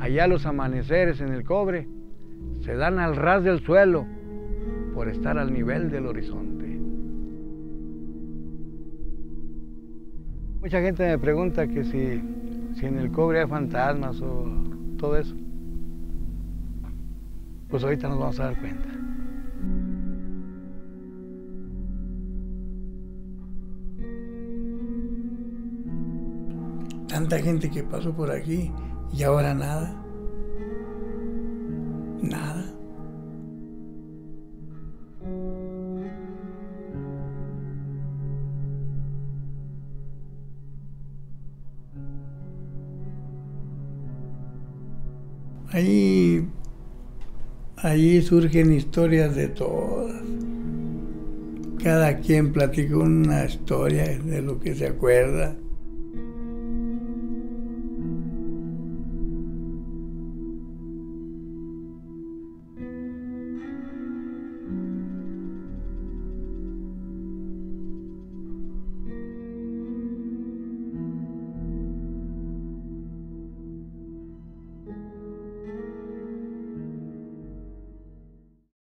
Allá los amaneceres en el cobre se dan al ras del suelo por estar al nivel del horizonte. Mucha gente me pregunta que si en el cobre hay fantasmas o todo eso. Pues ahorita nos vamos a dar cuenta. Tanta gente que pasó por aquí y ahora nada. Nada. Allí surgen historias de todas. Cada quien platica una historia de lo que se acuerda.